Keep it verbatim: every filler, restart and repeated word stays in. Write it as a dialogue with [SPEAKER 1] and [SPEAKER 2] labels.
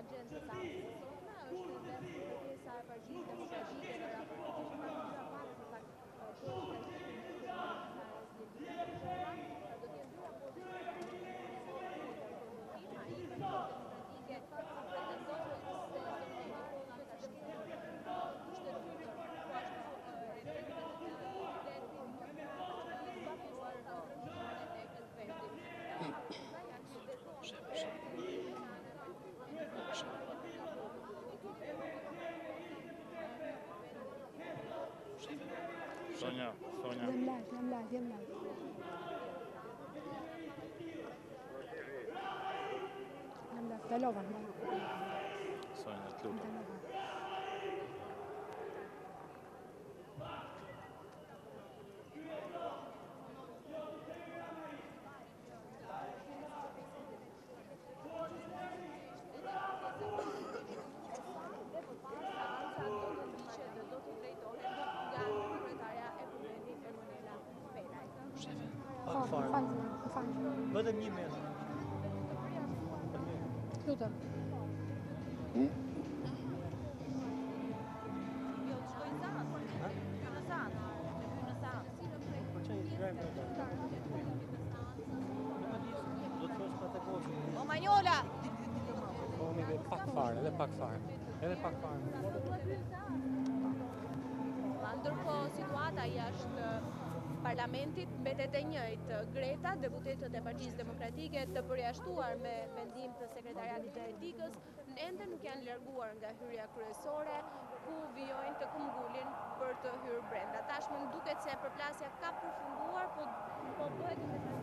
[SPEAKER 1] agjendës së sotme është dhe kërkesa e Partisë Demokratike në raport me kandidatura pak në fakt për shkallësimin e kryeministares Lindita Xheva. Do të jenë dy raporte që pretendojnë se kanë përfundim. Ai Partia Demokratike pretendon se Zonë Nikolo ka shkelur kushtetutar, po ashtu edhe drejtat e identitetit, zbatuar ndryshimet e Elvetit. Akuza janë që beton
[SPEAKER 2] Sonja, Sonja.
[SPEAKER 3] Jam live, jam live, jam live. Jam live, dalova.
[SPEAKER 2] Sonja, të lutem.
[SPEAKER 3] Pak fare.
[SPEAKER 4] Vetëm një mes.
[SPEAKER 3] Lutem.
[SPEAKER 1] Jo, të shkojnë zanë, në zanë, në zanë.
[SPEAKER 4] Po që i drejmë në të. Do të thosh pa të kozi.
[SPEAKER 1] O Manjola!
[SPEAKER 4] Po mi dhe pak fare, edhe pak fare. Edhe pak fare.
[SPEAKER 1] Ndërkohë situata jashtë parlamentit mbetet e njëjtë. Greta, deputetët e Partisë Demokratike të përjashtuar me vendim të sekretariatit të etikës, ende nuk janë larguar nga hyrja kryesore, ku vijojnë të këmbgulin për të hyrë brenda. Tashmë duket se përplasja ka përfunduar, po po bëhet